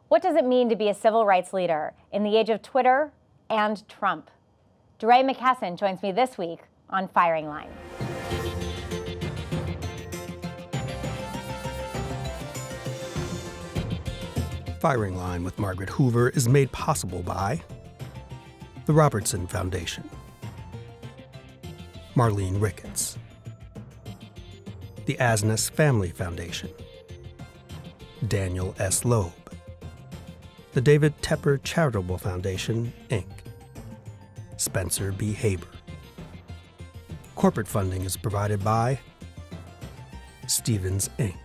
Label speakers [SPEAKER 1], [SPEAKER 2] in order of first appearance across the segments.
[SPEAKER 1] What does it mean to be a civil rights leader in the age of Twitter and Trump? DeRay Mckesson joins me this week on Firing Line.
[SPEAKER 2] Firing Line with Margaret Hoover is made possible by the Robertson Foundation, Marlene Ricketts, the Asness Family Foundation, Daniel S. Loeb, the David Tepper Charitable Foundation, Inc., Spencer B. Haber. Corporate funding is provided by Stevens, Inc.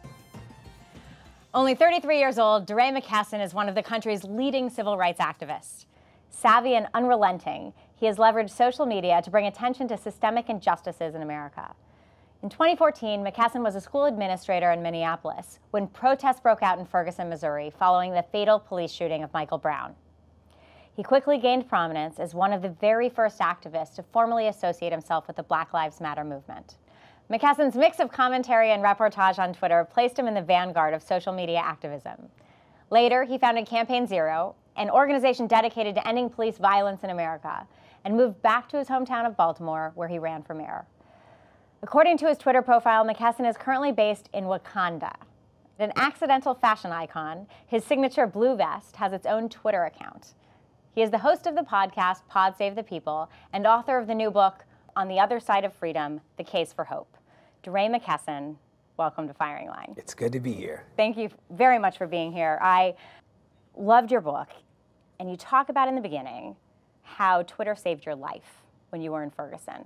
[SPEAKER 1] Only 33 years old, DeRay Mckesson is one of the country's leading civil rights activists. Savvy and unrelenting, he has leveraged social media to bring attention to systemic injustices in America. In 2014, Mckesson was a school administrator in Minneapolis when protests broke out in Ferguson, Missouri, following the fatal police shooting of Michael Brown. He quickly gained prominence as one of the very first activists to formally associate himself with the Black Lives Matter movement. Mckesson's mix of commentary and reportage on Twitter placed him in the vanguard of social media activism. Later, he founded Campaign Zero, an organization dedicated to ending police violence in America, and moved back to his hometown of Baltimore, where he ran for mayor. According to his Twitter profile, Mckesson is currently based in Wakanda. An accidental fashion icon, his signature blue vest has its own Twitter account. He is the host of the podcast Pod Save the People and author of the new book, On the Other Side of Freedom, The Case for Hope. DeRay Mckesson, welcome to Firing Line.
[SPEAKER 3] It's good to be here.
[SPEAKER 1] Thank you very much for being here. I loved your book, and you talk about in the beginning how Twitter saved your life when you were in Ferguson.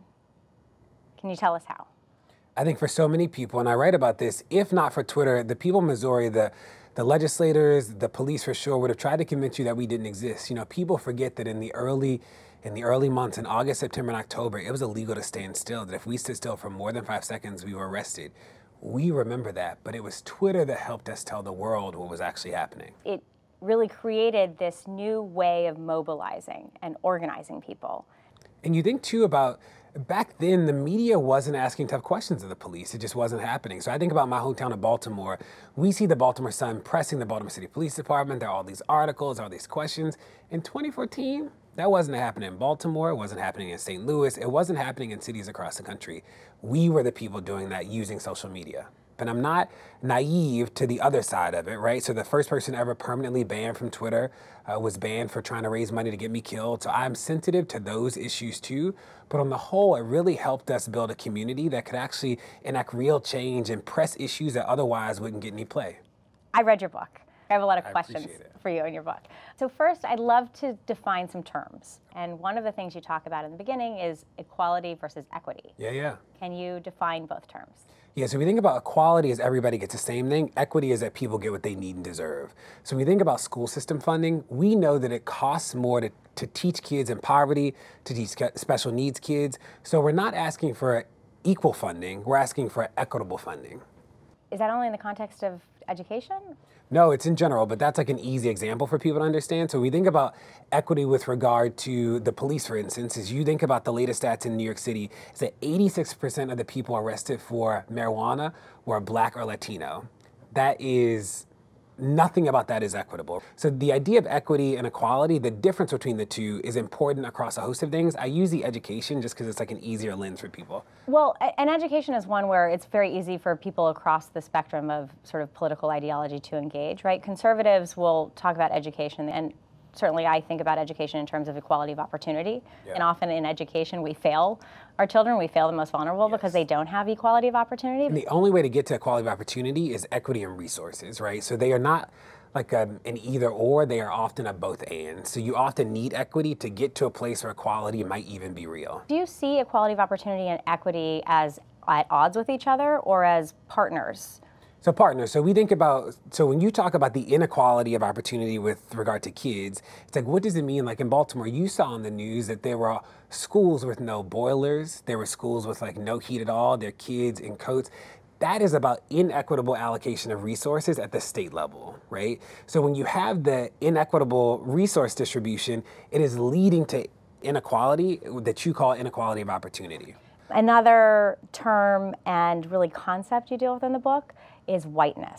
[SPEAKER 1] Can you tell us how?
[SPEAKER 3] I think for so many people, and I write about this, if not for Twitter, the people in Missouri, the legislators, the police for sure, would have tried to convince you that we didn't exist. You know, people forget that in the early months, in August, September, and October, it was illegal to stand still, that if we stood still for more than 5 seconds, we were arrested. We remember that, but it was Twitter that helped us tell the world what was actually happening.
[SPEAKER 1] It really created this new way of mobilizing and organizing people.
[SPEAKER 3] And you think, too, about back then, the media wasn't asking tough questions of the police. It just wasn't happening. So I think about my hometown of Baltimore. We see the Baltimore Sun pressing the Baltimore City Police Department. There are all these articles, all these questions. In 2014, that wasn't happening in Baltimore. It wasn't happening in St. Louis. It wasn't happening in cities across the country. We were the people doing that using social media. But I'm not naive to the other side of it, right? So the first person ever permanently banned from Twitter was banned for trying to raise money to get me killed. So I'm sensitive to those issues too. But on the whole, it really helped us build a community that could actually enact real change and press issues that otherwise wouldn't get any play.
[SPEAKER 1] I read your book. I have a lot of questions for you in your book. So first, I'd love to define some terms. And one of the things you talk about in the beginning is equality versus equity.
[SPEAKER 3] Yeah.
[SPEAKER 1] Can you define both terms?
[SPEAKER 3] Yeah, so we think about equality as everybody gets the same thing. Equity is that people get what they need and deserve. So when we think about school system funding, we know that it costs more to teach kids in poverty, to teach special needs kids. So we're not asking for equal funding, we're asking for equitable funding.
[SPEAKER 1] Is that only in the context of education?
[SPEAKER 3] No, it's in general, but that's like an easy example for people to understand. So we think about equity with regard to the police, for instance, as you think about the latest stats in New York City, is that 86% of the people arrested for marijuana were Black or Latino. That is, nothing about that is equitable. So the idea of equity and equality, the difference between the two is important across a host of things. I use the education just because it's like an easier lens for people.
[SPEAKER 1] Well, and education is one where it's very easy for people across the spectrum of sort of political ideology to engage, right? Conservatives will talk about education, and certainly I think about education in terms of equality of opportunity. Yeah. And often in education we fail our children, we fail the most vulnerable because they don't have equality of opportunity.
[SPEAKER 3] And the only way to get to equality of opportunity is equity and resources, right? So they are not like an either or, they are often a both and. So you often need equity to get to a place where equality might even be real.
[SPEAKER 1] Do you see equality of opportunity and equity as at odds with each other or as partners?
[SPEAKER 3] So partners, so we think about, so when you talk about the inequality of opportunity with regard to kids, it's like, what does it mean? Like in Baltimore, you saw on the news that there were schools with no boilers, there were schools with like no heat at all, their kids in coats. That is about inequitable allocation of resources at the state level, right? So when you have the inequitable resource distribution, it is leading to inequality that you call inequality of opportunity.
[SPEAKER 1] Another term and really concept you deal with in the book is whiteness.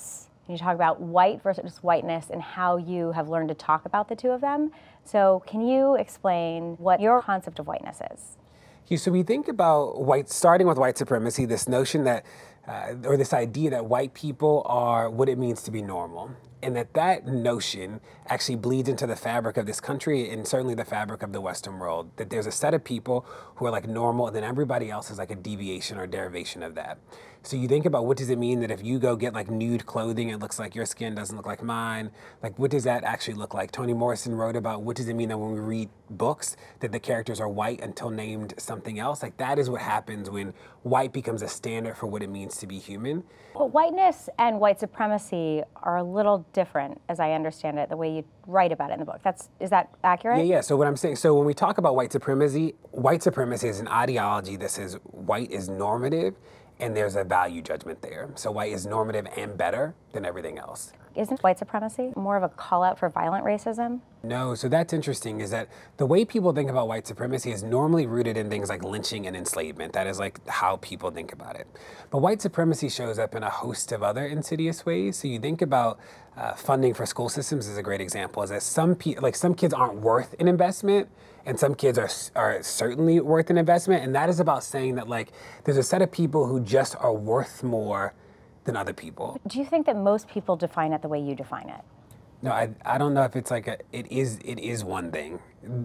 [SPEAKER 1] and you talk about white versus whiteness and how you have learned to talk about the two of them. So can you explain what your concept of whiteness is?
[SPEAKER 3] Yeah, so we think about starting with white supremacy, this notion that, or this idea that white people are what it means to be normal. And that notion actually bleeds into the fabric of this country and certainly the fabric of the Western world. That there's a set of people who are like normal and then everybody else is like a deviation or derivation of that. So you think about what does it mean that if you go get like nude clothing, it looks like your skin doesn't look like mine. Like what does that actually look like? Toni Morrison wrote about what does it mean that when we read books that the characters are white until named something else. Like that is what happens when white becomes a standard for what it means to be human.
[SPEAKER 1] But whiteness and white supremacy are a little different, as I understand it, the way you write about it in the book. Is that accurate?
[SPEAKER 3] Yeah. So what I'm saying, so when we talk about white supremacy is an ideology that says white is normative and there's a value judgment there. So white is normative and better than everything else.
[SPEAKER 1] Isn't white supremacy more of a call out for violent racism?
[SPEAKER 3] No, so that's interesting, is that the way people think about white supremacy is normally rooted in things like lynching and enslavement. That is like how people think about it. But white supremacy shows up in a host of other insidious ways. So you think about funding for school systems is a great example, is that some kids aren't worth an investment, and some kids are certainly worth an investment. And that is about saying that like there's a set of people who just are worth more than other people.
[SPEAKER 1] Do you think that most people define it the way you define it?
[SPEAKER 3] No, I don't know if it's like it is one thing.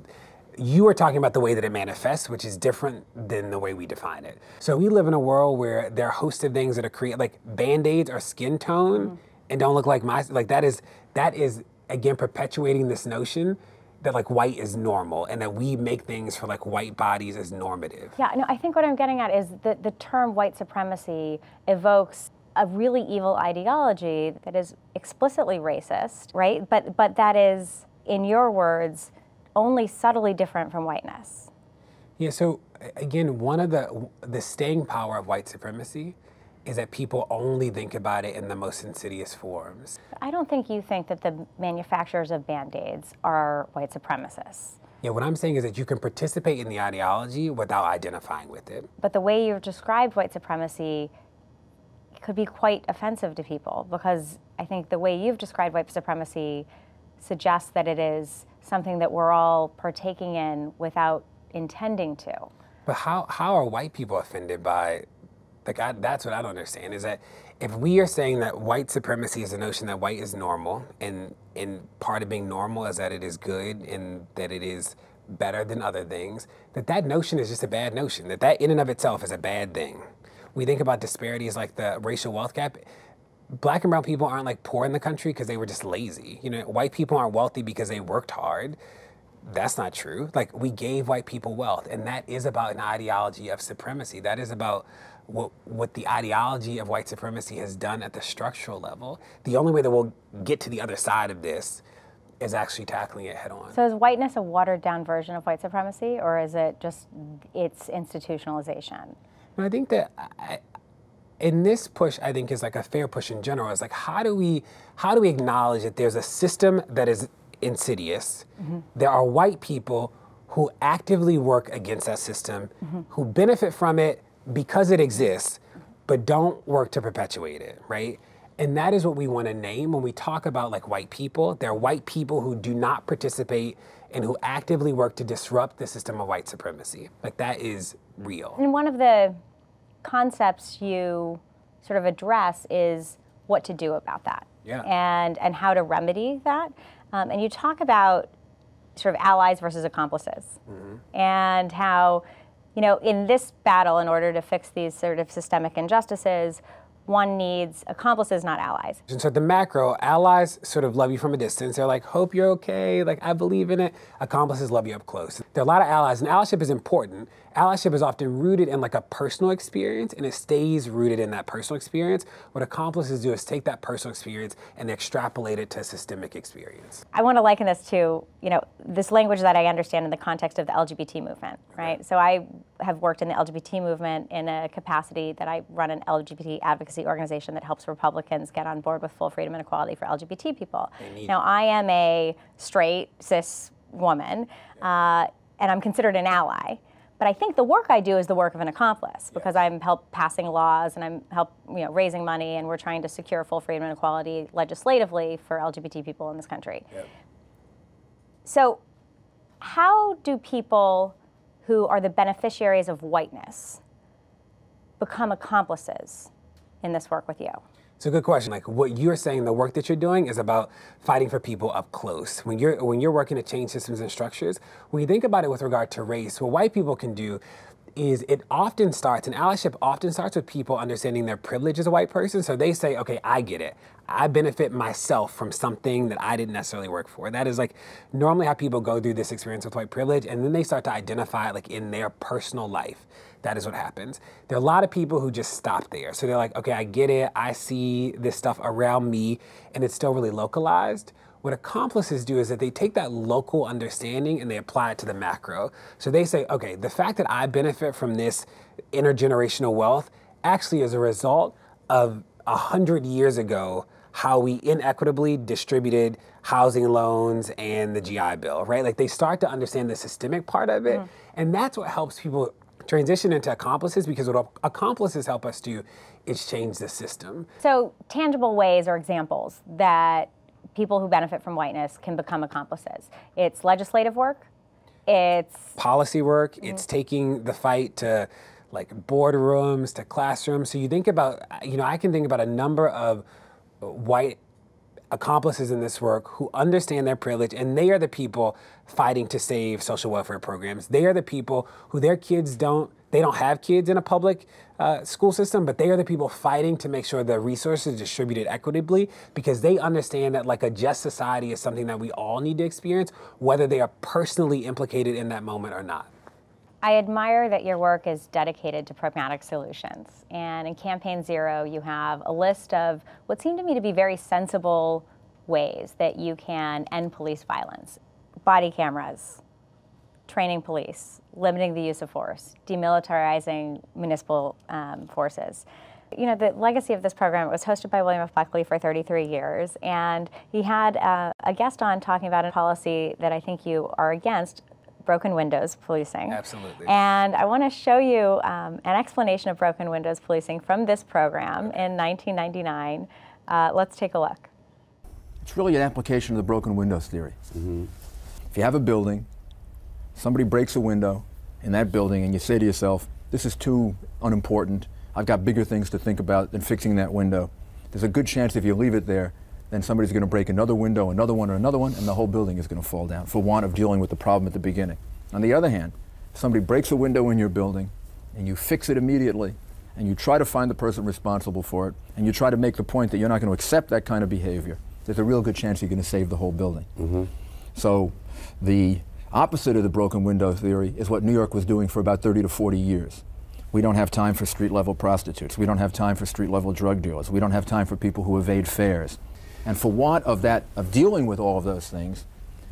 [SPEAKER 3] You are talking about the way that it manifests, which is different than the way we define it. So we live in a world where there are a host of things that are created, like Band-Aids are skin tone and don't look like that is again perpetuating this notion that like white is normal and that we make things for like white bodies as normative.
[SPEAKER 1] Yeah, no, I think what I'm getting at is that the term white supremacy evokes a really evil ideology that is explicitly racist, right? But that is, in your words, only subtly different from whiteness.
[SPEAKER 3] Yeah, so again, one of the staying power of white supremacy is that people only think about it in the most insidious forms.
[SPEAKER 1] I don't think you think that the manufacturers of Band-Aids are white supremacists.
[SPEAKER 3] Yeah, what I'm saying is that you can participate in the ideology without identifying with it.
[SPEAKER 1] But the way you've described white supremacy could be quite offensive to people, because I think the way you've described white supremacy suggests that it is something that we're all partaking in without intending to.
[SPEAKER 3] But how are white people offended by, that's what I don't understand, is that if we are saying that white supremacy is a notion that white is normal, and part of being normal is that it is good and that it is better than other things, that notion is just a bad notion, that in and of itself is a bad thing. We think about disparities like the racial wealth gap. Black and brown people aren't like poor in the country because they were just lazy. You know, white people aren't wealthy because they worked hard. That's not true. Like, we gave white people wealth, and that is about an ideology of supremacy. That is about what the ideology of white supremacy has done at the structural level. The only way that we'll get to the other side of this is actually tackling it head on.
[SPEAKER 1] So is whiteness a watered down version of white supremacy, or is it just its institutionalization?
[SPEAKER 3] I think that in this push, I think is like a fair push in general. It's like, how do we acknowledge that there's a system that is insidious? There are white people who actively work against that system, who benefit from it because it exists, but don't work to perpetuate it, right? And that is what we want to name when we talk about like white people. They're white people who do not participate and who actively work to disrupt the system of white supremacy. Like, that is real.
[SPEAKER 1] And one of the concepts you sort of address is what to do about that, and how to remedy that. And you talk about sort of allies versus accomplices, and how, you know, in this battle, in order to fix these sort of systemic injustices, one needs accomplices, not allies.
[SPEAKER 3] And so at the macro, allies sort of love you from a distance. They're like, hope you're okay, like, I believe in it. Accomplices love you up close. There are a lot of allies, and allyship is important. Allyship is often rooted in like a personal experience, and it stays rooted in that personal experience. What accomplices do is take that personal experience and extrapolate it to a systemic experience.
[SPEAKER 1] I want to liken this to, you know, this language that I understand in the context of the LGBT movement, right? So I have worked in the LGBT movement in a capacity that I run an LGBT advocacy organization that helps Republicans get on board with full freedom and equality for LGBT people. Now, I am a straight, cis woman, and I'm considered an ally. But I think the work I do is the work of an accomplice, because I'm passing laws and I'm raising money, and we're trying to secure full freedom and equality legislatively for LGBT people in this country. Yep. So how do people who are the beneficiaries of whiteness become accomplices in this work with you?
[SPEAKER 3] It's a good question. Like what you're saying, the work that you're doing is about fighting for people up close. When you're working to change systems and structures, when you think about it with regard to race, what white people can do is it often starts, and allyship often starts with people understanding their privilege as a white person. So they say, okay, I get it. I benefit myself from something that I didn't necessarily work for. That is like normally how people go through this experience with white privilege, and then they start to identify it like in their personal life. That is what happens. There are a lot of people who just stop there. So they're like, okay, I get it. I see this stuff around me, and it's still really localized. What accomplices do is that they take that local understanding and they apply it to the macro. So they say, okay, the fact that I benefit from this intergenerational wealth actually is a result of 100 years ago, how we inequitably distributed housing loans and the GI Bill, right? Like they start to understand the systemic part of it. And that's what helps people transition into accomplices, because what accomplices help us do is change the system. So
[SPEAKER 1] tangible ways or examples that people who benefit from whiteness can become accomplices. It's legislative work, it's
[SPEAKER 3] policy work, it's taking the fight to like boardrooms, to classrooms. So you think about, I can think about a number of white accomplices in this work who understand their privilege, and they are the people fighting to save social welfare programs. They are the people who their kids don't have kids in a public school system, but they are the people fighting to make sure the resources are distributed equitably, because they understand that like a just society is something that we all need to experience, whether they are personally implicated in that moment or not.
[SPEAKER 1] I admire that your work is dedicated to pragmatic solutions. And in Campaign Zero, you have a list of what seem to me to be very sensible ways that you can end police violence. Body cameras, training police, limiting the use of force, demilitarizing municipal forces. The legacy of this program, it was hosted by William F. Buckley for 33 years, and he had a guest on talking about a policy that I think you are against, broken windows policing.
[SPEAKER 3] Absolutely.
[SPEAKER 1] And I want to show you an explanation of broken windows policing from this program in 1999. Let's take a look.
[SPEAKER 4] It's really an application of the broken windows theory. If you have a building, somebody breaks a window in that building, and you say to yourself, this is too unimportant, I've got bigger things to think about than fixing that window. There's a good chance if you leave it there, then somebody's going to break another window, another one, and the whole building is going to fall down for want of dealing with the problem at the beginning. On the other hand, if somebody breaks a window in your building, and you fix it immediately, and you try to find the person responsible for it, and you try to make the point that you're not going to accept that kind of behavior, there's a real good chance you're going to save the whole building. So the opposite of the broken window theory is what New York was doing for about 30 to 40 years. We don't have time for street-level prostitutes. We don't have time for street-level drug dealers. We don't have time for people who evade fares. And for want of dealing with all of those things,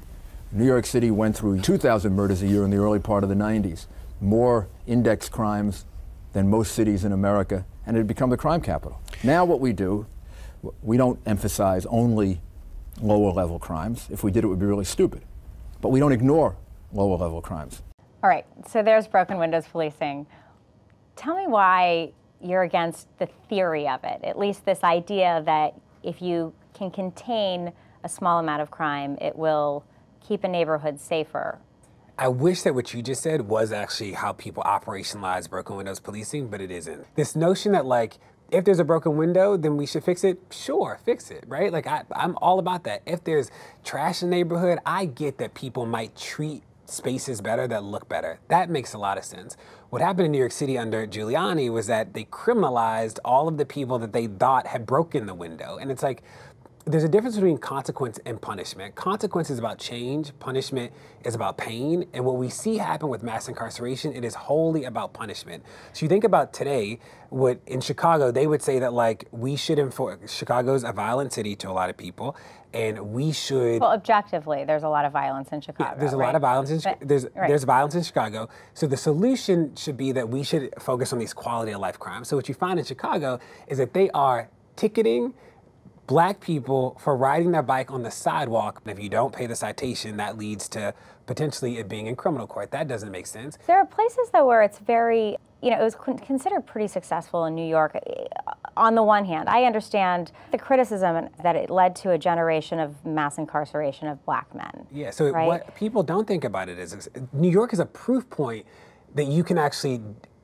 [SPEAKER 4] New York City went through 2,000 murders a year in the early part of the 90s, more index crimes than most cities in America, and it had become the crime capital. Now what we do, we don't emphasize only lower-level crimes. If we did, it would be really stupid. But we don't ignore lower-level crimes.
[SPEAKER 1] All right, so there's broken windows policing. Tell me why you're against the theory of it, at least this idea that if you can contain a small amount of crime, it will keep a neighborhood safer.
[SPEAKER 3] I wish that what you just said was actually how people operationalize broken windows policing, but it isn't. This notion that like, if there's a broken window, then we should fix it. Sure, fix it, right? Like I'm all about that. If there's trash in the neighborhood, I get that people might treat spaces better that look better. That makes a lot of sense. What happened in New York City under Giuliani was that they criminalized all of the people that they thought had broken the window. And it's like, there's a difference between consequence and punishment. Consequence is about change, punishment is about pain, and what we see happen with mass incarceration, it is wholly about punishment. So you think about today, in Chicago, they would say that like we should enforce, Chicago's a violent city to a lot of people, and we should...
[SPEAKER 1] Well, objectively, there's a lot of violence in Chicago,
[SPEAKER 3] There's a lot of violence in Chicago. There's violence in Chicago. So the solution should be that we should focus on these quality of life crimes. So what you find in Chicago is that they are ticketing black people for riding their bike on the sidewalk. If you don't pay the citation, that leads to potentially it being in criminal court. That doesn't make sense.
[SPEAKER 1] There are places, though, where it's very, you know, it was considered pretty successful in New York. On the one hand, I understand the criticism that it led to a generation of mass incarceration of black men.
[SPEAKER 3] Yeah, so
[SPEAKER 1] right?
[SPEAKER 3] What people don't think about it is New York is a proof point that you can actually,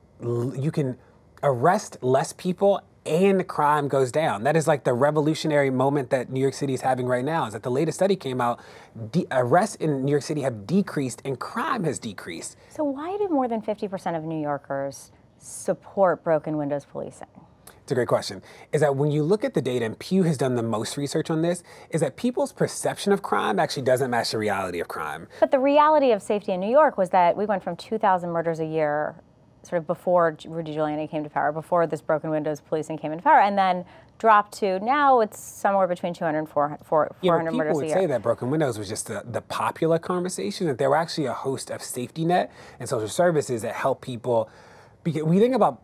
[SPEAKER 3] you can arrest less people and crime goes down. That is like the revolutionary moment that New York City is having right now, is that the latest study came out, arrests in New York City have decreased and crime has decreased.
[SPEAKER 1] So why do more than 50% of New Yorkers support broken windows policing?
[SPEAKER 3] It's a great question. Is that when you look at the data, and Pew has done the most research on this, is that people's perception of crime actually doesn't match the reality of crime.
[SPEAKER 1] But the reality of safety in New York was that we went from 2,000 murders a year sort of before Rudy Giuliani came to power, before this broken windows policing came into power, and then dropped to now it's somewhere between 200 and 400 murders a year.
[SPEAKER 3] People would say that broken windows was just the popular conversation, that there were actually a host of safety net and social services that help people. Because we think about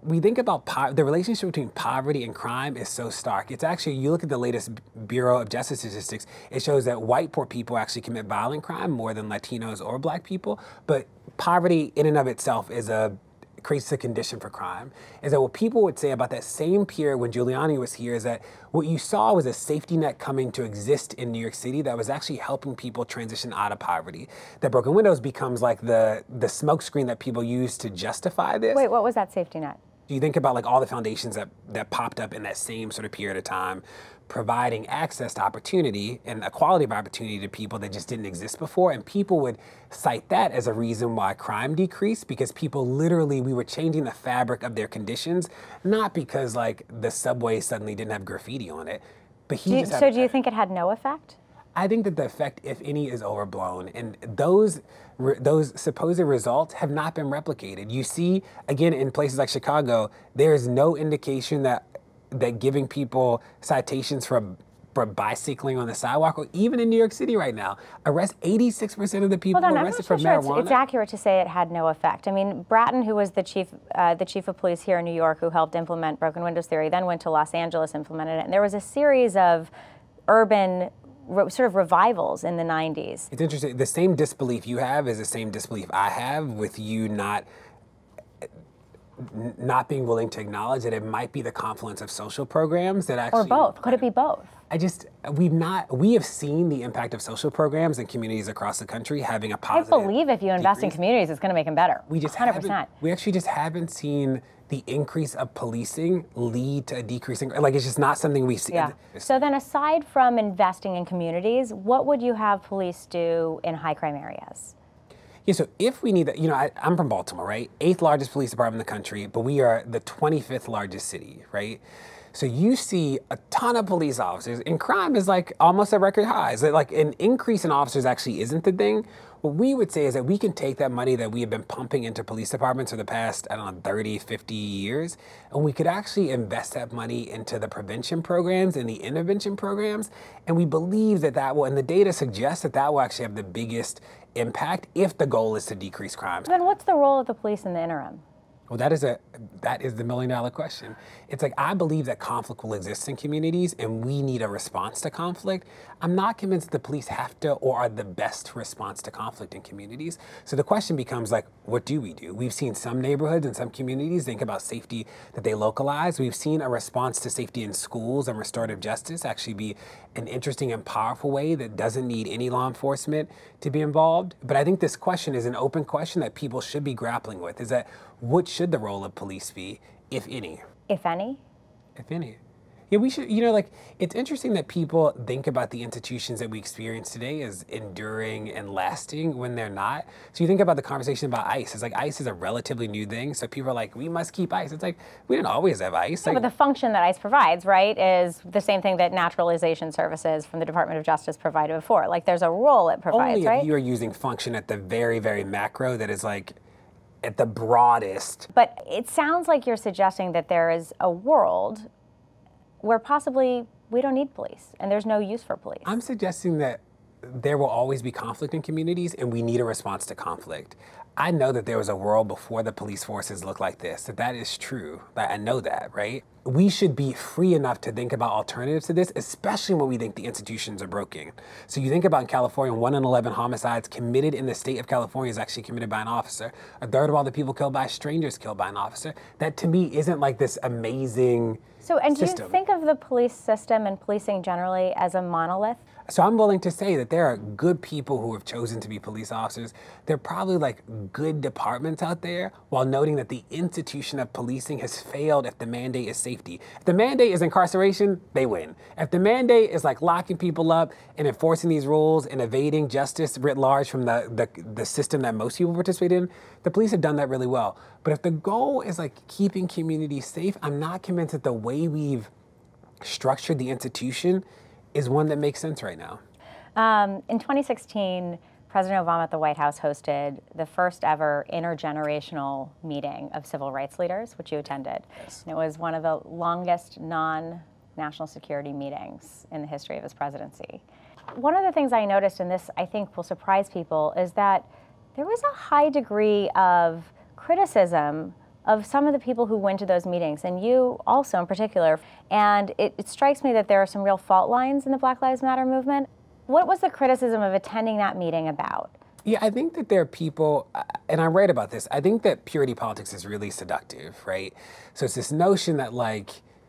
[SPEAKER 3] the relationship between poverty and crime is so stark. It's actually, you look at the latest Bureau of Justice statistics, it shows that white poor people actually commit violent crime more than Latinos or black people. But poverty in and of itself creates a condition for crime. Is that what people would say about that same period when Giuliani was here is that what you saw was a safety net coming to exist in New York City that was actually helping people transition out of poverty. That broken windows becomes like the smokescreen that people use to justify this.
[SPEAKER 1] Wait, what was that safety net?
[SPEAKER 3] You think about like all the foundations that popped up in that same sort of period of time, providing access to opportunity and equality of opportunity to people that just didn't exist before. And people would cite that as a reason why crime decreased, because people literally, we were changing the fabric of their conditions, not because like the subway suddenly didn't have graffiti on it. But do
[SPEAKER 1] you think it had no effect?
[SPEAKER 3] I think that the effect, if any, is overblown. And those supposed results have not been replicated. You see, again, in places like Chicago, there is no indication that giving people citations for bicycling on the sidewalk, or even in New York City right now, arrest 86% of the people arrested for marijuana.
[SPEAKER 1] It's accurate to say it had no effect. I mean, Bratton, who was the chief of police here in New York, who helped implement broken windows theory, then went to Los Angeles, implemented it, and there was a series of urban sort of revivals in the 90s.
[SPEAKER 3] It's interesting. The same disbelief you have is the same disbelief I have with you not being willing to acknowledge that it might be the confluence of social programs that actually—
[SPEAKER 1] Or both. Could it be both?
[SPEAKER 3] We have seen the impact of social programs in communities across the country having a positive—
[SPEAKER 1] I believe if you invest in communities, it's going to make them better.
[SPEAKER 3] We just
[SPEAKER 1] 100%.
[SPEAKER 3] We actually just haven't seen the increase of policing lead to a decreasing, like it's just not something we see.
[SPEAKER 1] Yeah. So then aside from investing in communities, what would you have police do in high crime areas?
[SPEAKER 3] Yeah, so if we need that, I'm from Baltimore, right? 8th largest police department in the country, but we are the 25th largest city, right? So you see a ton of police officers, and crime is like almost at record highs. Like an increase in officers actually isn't the thing. What we would say is that we can take that money that we have been pumping into police departments for the past, 30, 50 years, and we could actually invest that money into the prevention programs and the intervention programs. And we believe that will, and the data suggests that will actually have the biggest impact if the goal is to decrease crime.
[SPEAKER 1] Then what's the role of the police in the interim?
[SPEAKER 3] Well, that is the $1 million question. It's like, I believe that conflict will exist in communities and we need a response to conflict. I'm not convinced the police have to or are the best response to conflict in communities. So the question becomes like, what do we do? We've seen some neighborhoods and some communities think about safety that they localize. We've seen a response to safety in schools and restorative justice actually be an interesting and powerful way that doesn't need any law enforcement to be involved. But I think this question is an open question that people should be grappling with, is that what should the role of police be, if any?
[SPEAKER 1] If any?
[SPEAKER 3] If any. Yeah, we should, it's interesting that people think about the institutions that we experience today as enduring and lasting when they're not. So you think about the conversation about ICE. It's like ICE is a relatively new thing. So people are like, we must keep ICE. It's like, we didn't always have ICE.
[SPEAKER 1] Yeah, but the function that ICE provides, right, is the same thing that naturalization services from the Department of Justice provided before. Like there's a role it provides,
[SPEAKER 3] only
[SPEAKER 1] right?
[SPEAKER 3] If you are using function at the very, very macro that is like at the broadest.
[SPEAKER 1] But it sounds like you're suggesting that there is a world where possibly we don't need police and there's no use for police.
[SPEAKER 3] I'm suggesting that there will always be conflict in communities, and we need a response to conflict. I know that there was a world before the police forces looked like this, that is true. I know that, right? We should be free enough to think about alternatives to this, especially when we think the institutions are broken. So you think about in California, 1 in 11 homicides committed in the state of California is actually committed by an officer. A third of all the people killed by strangers killed by an officer. That to me isn't like this amazing system.
[SPEAKER 1] Do you think of the police system and policing generally as a monolith?
[SPEAKER 3] So I'm willing to say that there are good people who have chosen to be police officers. There are probably like good departments out there, while noting that the institution of policing has failed if the mandate is safety. If the mandate is incarceration, they win. If the mandate is like locking people up and enforcing these rules and evading justice writ large from the system that most people participate in, the police have done that really well. But if the goal is like keeping communities safe, I'm not convinced that the way we've structured the institution is one that makes sense right now.
[SPEAKER 1] In 2016, President Obama at the White House hosted the first ever intergenerational meeting of civil rights leaders, which you attended.
[SPEAKER 3] Yes.
[SPEAKER 1] And it was one of the longest non-national security meetings in the history of his presidency. One of the things I noticed, and this I think will surprise people, is that there was a high degree of criticism of some of the people who went to those meetings, and you also in particular. And it strikes me that there are some real fault lines in the Black Lives Matter movement. What was the criticism of attending that meeting about?
[SPEAKER 3] Yeah, I think that there are people, and I write about this, I think that purity politics is really seductive, right? So it's this notion that like,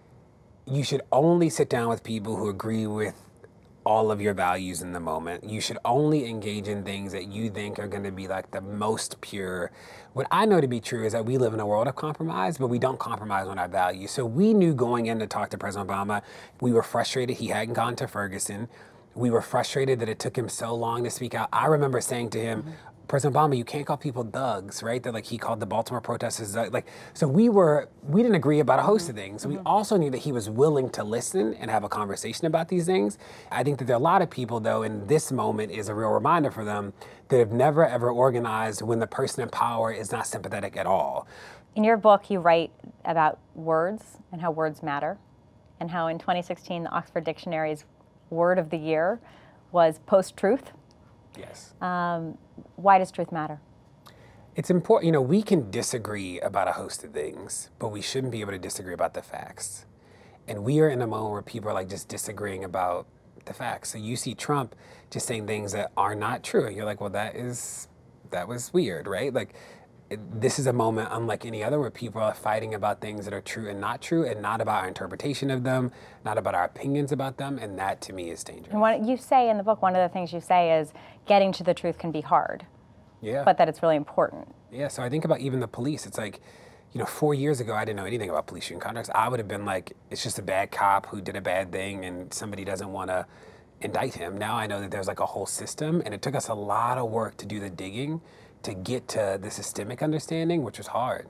[SPEAKER 3] you should only sit down with people who agree with all of your values in the moment. You should only engage in things that you think are going to be like the most pure. What I know to be true is that we live in a world of compromise, but we don't compromise on our values. So we knew going in to talk to President Obama, we were frustrated he hadn't gone to Ferguson. We were frustrated that it took him so long to speak out. I remember saying to him, President Obama, you can't call people thugs, right? That like he called the Baltimore protesters like. So we didn't agree about a host of things. We also knew that he was willing to listen and have a conversation about these things. I think that there are a lot of people though, and this moment is a real reminder for them, that have never ever organized when the person in power is not sympathetic at all.
[SPEAKER 1] In your book, you write about words and how words matter, and how in 2016 the Oxford Dictionary's word of the year was post-truth.
[SPEAKER 3] Yes.
[SPEAKER 1] Why does truth matter?
[SPEAKER 3] It's important, you know, we can disagree about a host of things, but we shouldn't be able to disagree about the facts. And we are in a moment where people are like just disagreeing about the facts. So you see Trump just saying things that are not true. And you're like, well, that was weird, right? Like, this is a moment unlike any other where people are fighting about things that are true and not about our interpretation of them, not about our opinions about them, and that to me is dangerous.
[SPEAKER 1] And what you say in the book, one of the things you say is getting to the truth can be hard, but that it's really important.
[SPEAKER 3] Yeah, so I think about even the police. It's like, you know, 4 years ago, I didn't know anything about police shooting contracts. I would have been like, it's just a bad cop who did a bad thing and somebody doesn't want to indict him. Now I know that there's like a whole system, and it took us a lot of work to do the digging to get to the systemic understanding, which was hard.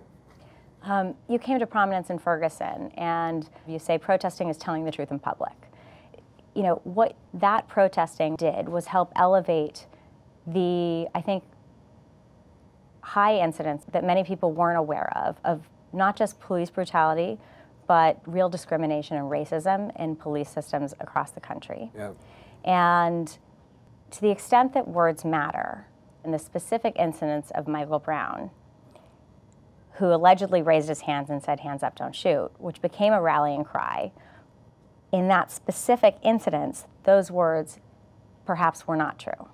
[SPEAKER 1] You came to prominence in Ferguson, and you say protesting is telling the truth in public. You know, what that protesting did was help elevate the, I think, high incidents that many people weren't aware of not just police brutality, but real discrimination and racism in police systems across the country.
[SPEAKER 3] Yeah.
[SPEAKER 1] And to the extent that words matter, in the specific incidents of Michael Brown, who allegedly raised his hands and said, "Hands up, don't shoot," which became a rallying cry, in that specific incident, those words perhaps were not true.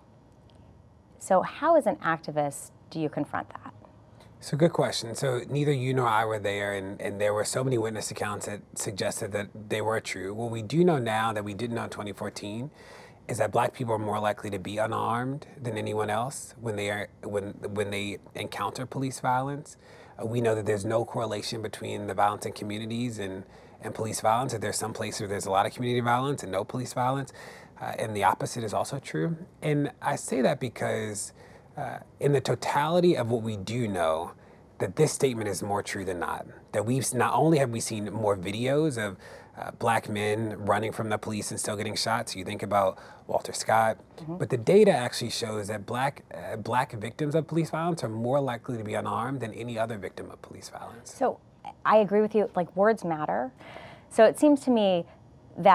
[SPEAKER 1] So how, as an activist, do you confront that?
[SPEAKER 3] So good question. So neither you nor I were there, and there were so many witness accounts that suggested that they were true. What we do know now that we didn't know in 2014 is that Black people are more likely to be unarmed than anyone else when they encounter police violence. We know that there's no correlation between the violence in communities and police violence. That there's some places where there's a lot of community violence and no police violence, and the opposite is also true. And I say that because in the totality of what we do know, that this statement is more true than not. That not only have we seen more videos of Black men running from the police and still getting shot. So you think about Walter Scott, but the data actually shows that black victims of police violence are more likely to be unarmed than any other victim of police violence.
[SPEAKER 1] So I agree with you, like words matter. So it seems to me that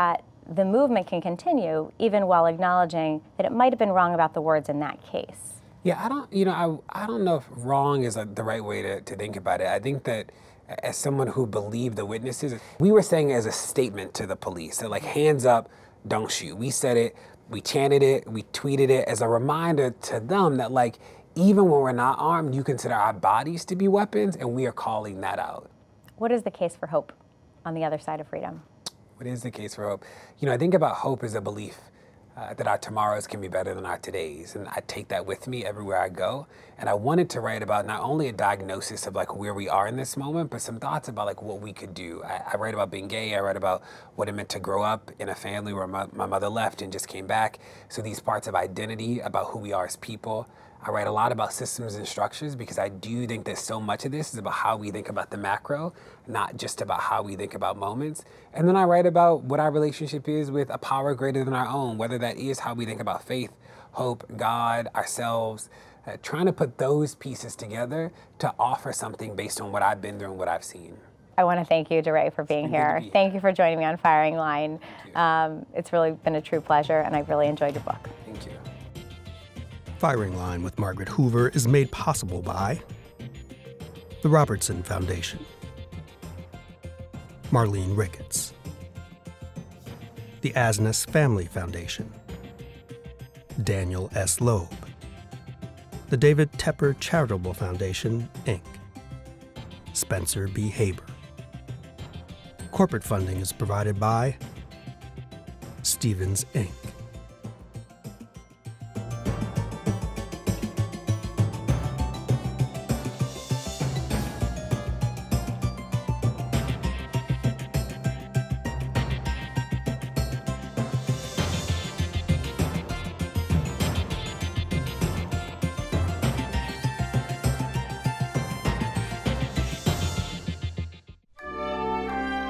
[SPEAKER 1] the movement can continue even while acknowledging that it might have been wrong about the words in that case.
[SPEAKER 3] Yeah, I don't know if wrong is the right way to think about it. I think that as someone who believed the witnesses, we were saying it as a statement to the police, that like, hands up, don't shoot. We said it, we chanted it, we tweeted it as a reminder to them that like, even when we're not armed, you consider our bodies to be weapons, and we are calling that out.
[SPEAKER 1] What is the case for hope on the other side of freedom?
[SPEAKER 3] What is the case for hope? I think about hope as a belief that our tomorrows can be better than our todays. And I take that with me everywhere I go. And I wanted to write about not only a diagnosis of like where we are in this moment, but some thoughts about like what we could do. I write about being gay. I write about what it meant to grow up in a family where my mother left and just came back. So these parts of identity, about who we are as people. I write a lot about systems and structures because I do think that so much of this is about how we think about the macro, not just about how we think about moments. And then I write about what our relationship is with a power greater than our own, whether that is how we think about faith, hope, God, ourselves, trying to put those pieces together to offer something based on what I've been through and what I've seen.
[SPEAKER 1] I want to thank you, DeRay, for being here. Thank you for joining me on Firing Line. It's really been a true pleasure, and I've really enjoyed your book.
[SPEAKER 3] Thank you.
[SPEAKER 2] Firing Line with Margaret Hoover is made possible by the Robertson Foundation, Marlene Ricketts, the Asness Family Foundation, Daniel S. Loeb, the David Tepper Charitable Foundation, Inc., Spencer B. Haber. Corporate funding is provided by Stevens, Inc.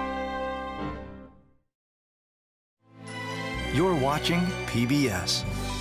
[SPEAKER 5] You're watching PBS.